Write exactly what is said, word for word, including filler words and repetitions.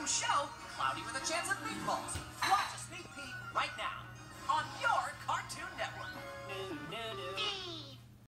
show, Cloudy with a Chance of Meatballs. Watch us make